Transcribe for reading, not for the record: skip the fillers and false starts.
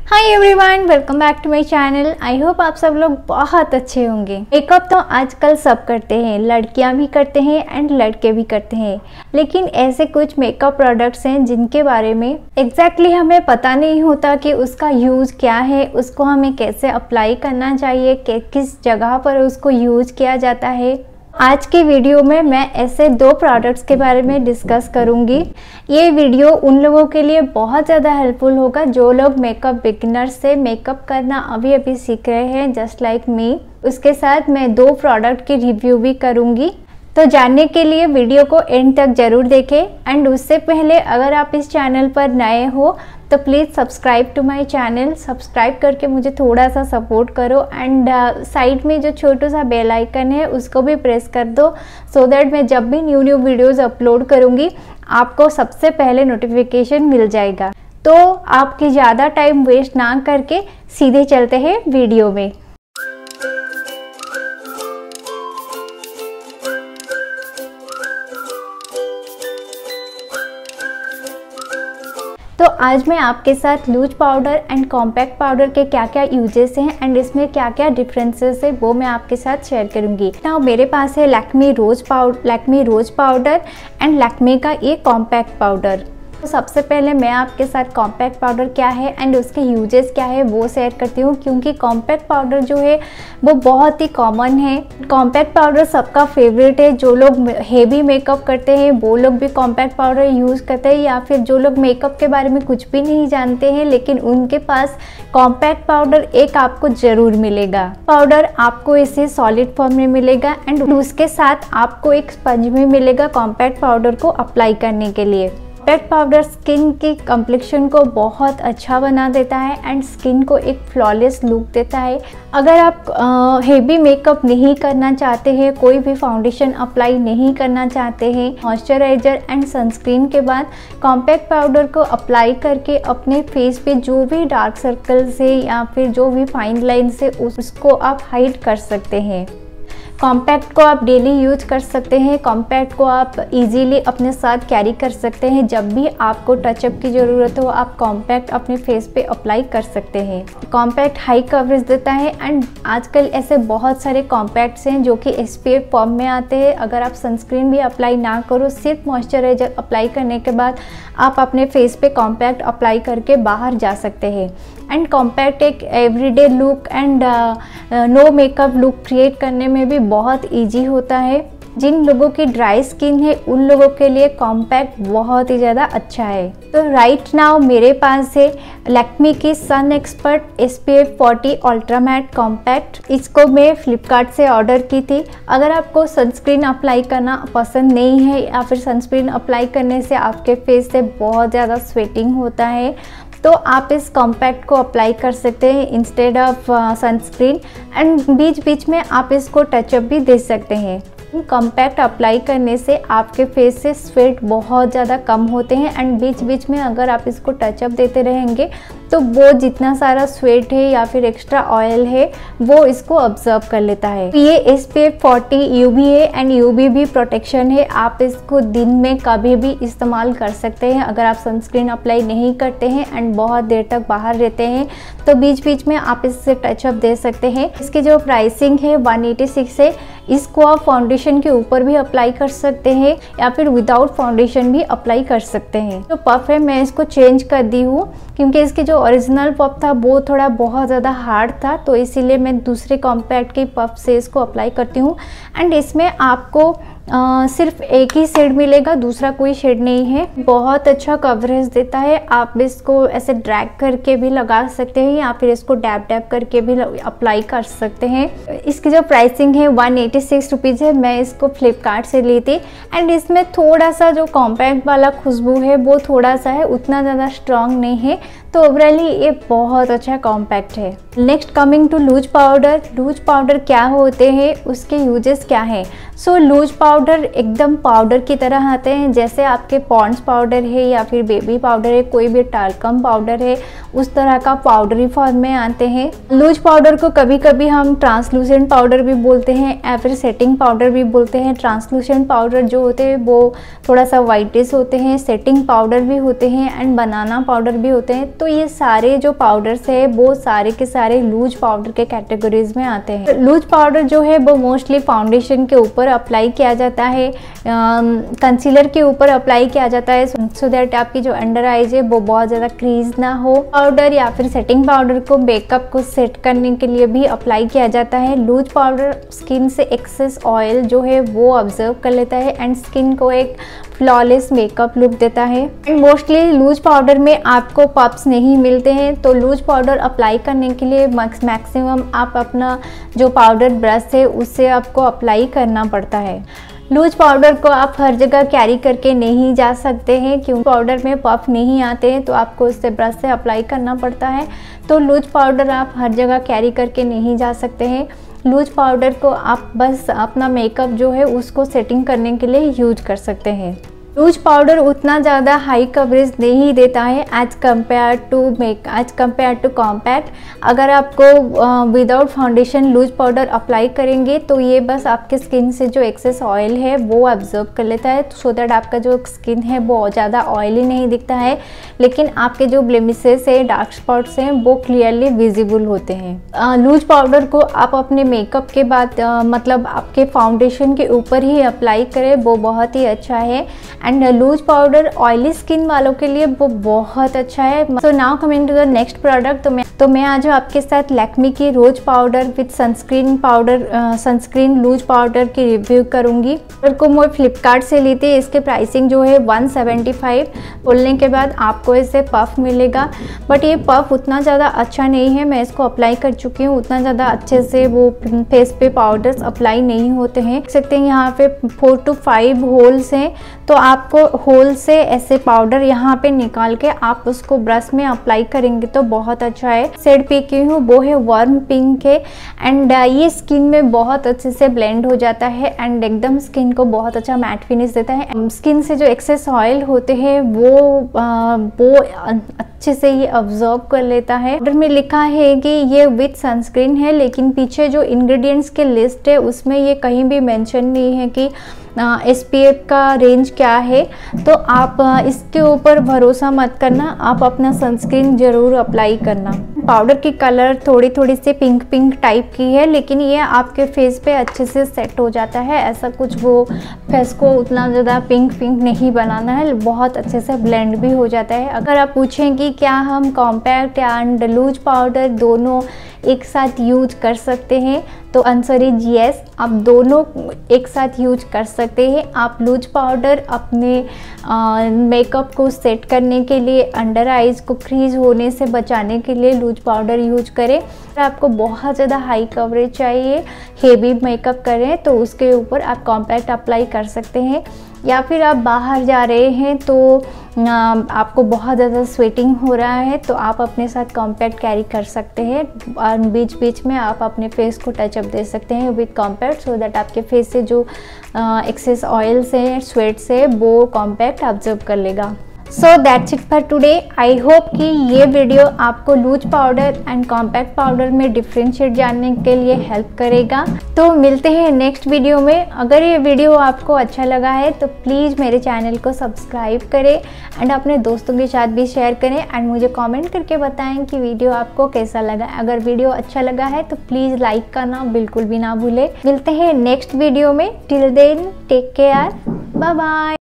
Hi everyone, welcome back to my channel. I hope आप सब लोग बहुत अच्छे होंगे। मेकअप तो आजकल सब करते हैं, लड़कियां भी करते हैं एंड लड़के भी करते हैं। लेकिन ऐसे कुछ मेकअप प्रोडक्ट्स हैं जिनके बारे में एग्जैक्टली हमें पता नहीं होता कि उसका यूज़ क्या है, उसको हमें कैसे अप्लाई करना चाहिए, किस जगह पर उसको यूज़ किया जाता है। आज की वीडियो में मैं ऐसे 2 प्रोडक्ट्स के बारे में डिस्कस करूंगी। ये वीडियो उन लोगों के लिए बहुत ज़्यादा हेल्पफुल होगा जो लोग मेकअप बिगिनर्स से मेकअप करना अभी अभी सीख रहे हैं, जस्ट लाइक मी। उसके साथ मैं 2 प्रोडक्ट की रिव्यू भी करूंगी, तो जानने के लिए वीडियो को एंड तक ज़रूर देखें। एंड उससे पहले अगर आप इस चैनल पर नए हो तो please subscribe to my channel. Subscribe करके मुझे थोड़ा सा सपोर्ट करो एंड साइड में जो छोटा सा बेल आइकन है उसको भी प्रेस कर दो, सो दैट मैं जब भी न्यू वीडियोस अपलोड करूँगी आपको सबसे पहले नोटिफिकेशन मिल जाएगा। तो आपकी ज़्यादा टाइम वेस्ट ना करके सीधे चलते हैं वीडियो में। तो आज मैं आपके साथ loose powder and compact powder के क्या क्या यूजेस हैं एंड इसमें क्या क्या डिफरेंसेस है वो मैं आपके साथ शेयर करूंगी। नाउ मेरे पास है Lakme rose powder and Lakme का ये कॉम्पैक्ट पाउडर। तो सबसे पहले मैं आपके साथ कॉम्पैक्ट पाउडर क्या है एंड उसके यूजेस क्या है वो शेयर करती हूँ, क्योंकि कॉम्पैक्ट पाउडर जो है वो बहुत ही कॉमन है। कॉम्पैक्ट पाउडर सबका फेवरेट है। जो लोग हेवी मेकअप करते हैं वो लोग भी कॉम्पैक्ट पाउडर यूज़ करते हैं, या फिर जो लोग मेकअप के बारे में कुछ भी नहीं जानते हैं लेकिन उनके पास कॉम्पैक्ट पाउडर एक आपको ज़रूर मिलेगा। पाउडर आपको इसे सॉलिड फॉर्म में मिलेगा एंड उसके साथ आपको एक स्पंज भी मिलेगा कॉम्पैक्ट पाउडर को अप्लाई करने के लिए। कॉम्पैक्ट पाउडर स्किन की कम्प्लेक्शन को बहुत अच्छा बना देता है एंड स्किन को एक फ्लॉलेस लुक देता है। अगर आप हेवी मेकअप नहीं करना चाहते हैं, कोई भी फाउंडेशन अप्लाई नहीं करना चाहते हैं, मॉइस्चराइजर एंड सनस्क्रीन के बाद कॉम्पैक्ट पाउडर को अप्लाई करके अपने फेस पे जो भी डार्क सर्कल्स है या फिर जो भी फाइन लाइन्स है उसको आप हाइड कर सकते हैं। कॉम्पैक्ट को आप डेली यूज कर सकते हैं। कॉम्पैक्ट को आप इजीली अपने साथ कैरी कर सकते हैं। जब भी आपको टचअप की ज़रूरत हो आप कॉम्पैक्ट अपने फेस पे अप्लाई कर सकते हैं। कॉम्पैक्ट हाई कवरेज देता है एंड आजकल ऐसे बहुत सारे कॉम्पैक्ट्स हैं जो कि SPF फॉर्म में आते हैं। अगर आप सनस्क्रीन भी अप्लाई ना करो, सिर्फ मॉइस्चराइजर अप्लाई करने के बाद आप अपने फेस पे कॉम्पैक्ट अप्लाई करके बाहर जा सकते हैं। एंड कॉम्पैक्ट एक everyday look and no makeup look create करने में भी बहुत इजी होता है। जिन लोगों की ड्राई स्किन है उन लोगों के लिए कॉम्पैक्ट बहुत ही ज़्यादा अच्छा है। तो राइट नाउ मेरे पास है लैक्मे की sun expert SPF 40 ultra matte compact. इसको मैं फ्लिपकार्ट से ऑर्डर की थी। अगर आपको सनस्क्रीन अप्लाई करना पसंद नहीं है या फिर सनस्क्रीन अप्लाई करने से आपके फेस से बहुत ज़्यादा स्वेटिंग होता है तो आप इस कॉम्पैक्ट को अप्लाई कर सकते हैं इंस्टेड ऑफ सनस्क्रीन एंड बीच बीच में आप इसको टचअप भी दे सकते हैं। कॉम्पैक्ट अप्लाई करने से आपके फेस से स्वेट बहुत ज़्यादा कम होते हैं एंड बीच बीच में अगर आप इसको टचअप देते रहेंगे तो वो जितना सारा स्वेट है या फिर एक्स्ट्रा ऑयल है वो इसको ऑब्जर्व कर लेता है। ये SPF 40 UVA and UVB protection है। आप इसको दिन में कभी भी इस्तेमाल कर सकते हैं। अगर आप सनस्क्रीन अप्लाई नहीं करते हैं एंड बहुत देर तक बाहर रहते हैं तो बीच बीच में आप इससे टचअप दे सकते हैं। इसकी जो प्राइसिंग है 186 है। इसको आप फाउंडेशन के ऊपर भी अप्लाई कर सकते हैं या फिर विदाउट फाउंडेशन भी अप्लाई कर सकते हैं। जो पफ है मैं इसको चेंज कर दी हूँ क्योंकि इसकी जो ओरिजिनल पफ था वो थोड़ा बहुत ज़्यादा हार्ड था, तो इसीलिए मैं दूसरे कॉम्पैक्ट के पफ से इसको अप्लाई करती हूँ। एंड इसमें आपको सिर्फ एक ही शेड मिलेगा, दूसरा कोई शेड नहीं है। बहुत अच्छा कवरेज देता है। आप इसको ऐसे ड्रैग करके भी लगा सकते हैं या फिर इसको डैब डैब करके भी अप्लाई कर सकते हैं। इसकी जो प्राइसिंग है 186 रुपीज़ है। मैं इसको फ्लिपकार्ट से ली थी एंड इसमें थोड़ा सा जो कॉम्पैक्ट वाला खुशबू है वो थोड़ा सा है, उतना ज़्यादा स्ट्रॉन्ग नहीं है। तो ओवरऑली ये बहुत अच्छा कॉम्पैक्ट है। Next coming to loose powder. Loose powder क्या होते हैं, उसके यूजेस क्या हैं। सो लूज पाउडर एकदम पाउडर की तरह आते हैं, जैसे आपके पॉन्ड्स पाउडर है या फिर बेबी पाउडर है, कोई भी टाल्कम पाउडर है, उस तरह का पाउडरी फॉर्म में आते हैं। लूज पाउडर को कभी कभी हम ट्रांसलूसेंट पाउडर भी बोलते हैं या फिर सेटिंग पाउडर भी बोलते हैं। ट्रांसलूसेंट पाउडर जो होते हैं वो थोड़ा सा वाइटिश होते हैं, सेटिंग पाउडर भी होते हैं एंड बनाना पाउडर भी होते हैं। तो ये सारे जो पाउडर्स है वो सारे के सारे लूज पाउडर के कैटेगरीज में आते हैं। लूज पाउडर जो है वो मोस्टली फाउंडेशन के ऊपर अप्लाई किया जाता है, कंसीलर के ऊपर अप्लाई किया जाता है, सो दैट आपकी जो अंडर आईज है वो बहुत ज़्यादा क्रीज ना हो। पाउडर या फिर सेटिंग पाउडर को मेकअप को सेट करने के लिए भी अप्लाई किया जाता है। लूज पाउडर स्किन से एक्सेस ऑयल जो है वो ऑब्जर्व कर लेता है एंड स्किन को एक फ्लॉलेस मेकअप लुक देता है। एंड मोस्टली लूज पाउडर में आपको पफ्स नहीं मिलते हैं, तो लूज पाउडर अप्लाई करने के लिए मैक्सिमम आप अपना जो पाउडर ब्रश है उससे आपको अप्लाई करना पड़ता है। लूज पाउडर को आप हर जगह कैरी करके नहीं जा सकते हैं क्योंकि पाउडर में पफ नहीं आते हैं, तो आपको उससे ब्रश से अप्लाई करना पड़ता है। तो लूज पाउडर आप हर जगह कैरी करके नहीं जा सकते हैं। लूज पाउडर को आप बस अपना मेकअप जो है उसको सेटिंग करने के लिए यूज कर सकते हैं। लूज पाउडर उतना ज़्यादा हाई कवरेज नहीं देता है एज कम्पेयर टू कॉम्पैक्ट। अगर आपको without foundation loose powder apply करेंगे तो ये बस आपके स्किन से जो एक्सेस ऑयल है वो ऑब्जर्व कर लेता है, सो दैट आपका जो स्किन है वो ज़्यादा ऑयली नहीं दिखता है, लेकिन आपके जो ब्लेमिसेस है, डार्क स्पॉट्स हैं, वो क्लियरली विजिबल होते हैं। लूज पाउडर को आप अपने मेकअप के बाद मतलब आपके फाउंडेशन के ऊपर ही अप्लाई करें, वो बहुत ही अच्छा है। And loose powder oily skin वालों के लिए वो बहुत अच्छा है। So now coming to the next product, तो मैं आज आपके साथ लैक्मे की rose powder with sunscreen loose powder की रिव्यू करूंगी। पाउडर को मैं फ्लिपकार्ट से ली थी, इसके प्राइसिंग जो है 175। खोलने के बाद आपको इससे पफ मिलेगा, बट ये पफ उतना ज़्यादा अच्छा नहीं है। मैं इसको अप्लाई कर चुकी हूँ, उतना ज़्यादा अच्छे से वो फेस पे पाउडर्स अप्लाई नहीं होते हैं। देख सकते हैं यहाँ पे 4 to 5 होल्स हैं, तो आपको होल से ऐसे पाउडर यहाँ पे निकाल के आप उसको ब्रश में अप्लाई करेंगे तो बहुत अच्छा है। शेड पे की हूँ वो है वार्म पिंक है एंड ये स्किन में बहुत अच्छे से ब्लेंड हो जाता है एंड एकदम स्किन को बहुत अच्छा मैट फिनिश देता है। स्किन से जो एक्सेस ऑयल होते हैं वो अच्छे से ये ऑब्जर्व कर लेता है। ऑर्डर में लिखा है कि ये विथ सनस्क्रीन है, लेकिन पीछे जो इंग्रेडिएंट्स के लिस्ट है उसमें ये कहीं भी मेंशन नहीं है कि SPF का रेंज क्या है, तो आप इसके ऊपर भरोसा मत करना, आप अपना सनस्क्रीन ज़रूर अप्लाई करना। पाउडर की कलर थोड़ी सी पिंक टाइप की है, लेकिन ये आपके फेस पे अच्छे से सेट हो जाता है। ऐसा कुछ वो फेस को उतना ज़्यादा पिंक नहीं बनाना है, बहुत अच्छे से ब्लेंड भी हो जाता है। अगर आप पूछें कि क्या हम कॉम्पैक्ट एंड लूज पाउडर दोनों एक साथ यूज कर सकते हैं, तो आंसर इज यस, आप दोनों एक साथ यूज कर सकते हैं। आप लूज पाउडर अपने मेकअप को सेट करने के लिए, अंडर आइज को क्रीज होने से बचाने के लिए लूज पाउडर यूज करें। अगर आपको बहुत ज़्यादा हाई कवरेज चाहिए, हेवी मेकअप करें, तो उसके ऊपर आप कॉम्पैक्ट अप्लाई कर सकते हैं। या फिर आप बाहर जा रहे हैं तो आपको बहुत ज़्यादा स्वेटिंग हो रहा है, तो आप अपने साथ कॉम्पैक्ट कैरी कर सकते हैं और बीच में आप अपने फेस को टचअप दे सकते हैं विद कॉम्पैक्ट, सो दैट आपके फेस से जो एक्सेस ऑयल से, स्वेट से, वो कॉम्पैक्ट ऑब्जर्व कर लेगा। So that's it for today. I hope कि ये वीडियो आपको loose powder and compact powder में डिफ्रेंशिएट जानने के लिए हेल्प करेगा। तो मिलते हैं नेक्स्ट वीडियो में। अगर ये वीडियो आपको अच्छा लगा है तो प्लीज़ मेरे चैनल को सब्सक्राइब करें एंड अपने दोस्तों के साथ भी शेयर करें एंड मुझे कमेंट करके बताएं कि वीडियो आपको कैसा लगा। अगर वीडियो अच्छा लगा है तो प्लीज़ लाइक करना बिल्कुल भी ना भूलें। मिलते हैं नेक्स्ट वीडियो में। Till then take care, bye bye.